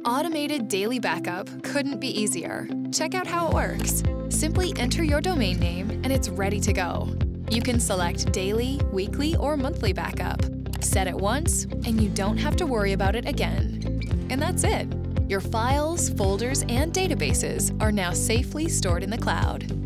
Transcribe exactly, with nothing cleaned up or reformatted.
Automated daily backup couldn't be easier. Check out how it works. Simply enter your domain name and it's ready to go. You can select daily, weekly, or monthly backup. Set it once and you don't have to worry about it again. And that's it. Your files, folders, and databases are now safely stored in the cloud.